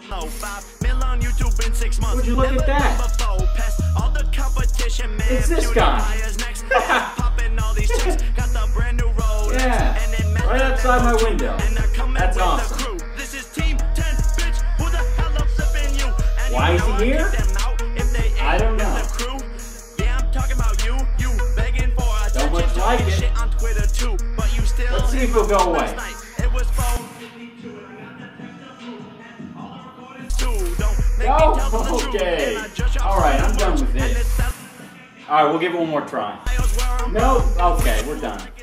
Would you look at that? It's this guy. Yeah, right outside my window. That's awesome. Why is he here? I don't know. Don't much like it. Let's see if he'll go away. Oh, okay. Alright, I'm done with this. Alright, we'll give it one more try. No? Okay, we're done.